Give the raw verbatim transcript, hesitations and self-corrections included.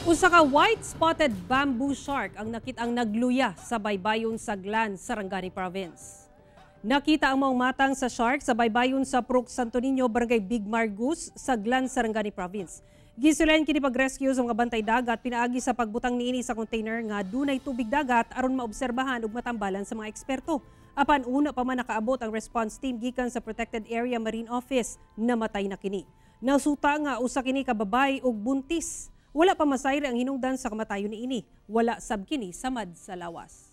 Usa ka white-spotted bamboo shark ang nakitang nagluya sa baybayon sa Glan, Sarangani Province. Nakita ang maong matang sa shark sa baybayon sa Purok Santo Niño, Barangay Big Margus, sa Glan, Sarangani Province. Gisulen kini pag-rescue sa mga bantay dagat pinaagi sa pagbutang niini sa container nga dunay tubig dagat aron maobserbahan ug matambalan sa mga eksperto. Apan una pa man nakaabot ang response team gikan sa Protected Area Marine Office, namatay na kini. Nasuta nga usa kini ka babay ug buntis. Wala pa masayre ang hinungdan sa kamatayon niini. Wala sab kini samad sa lawas.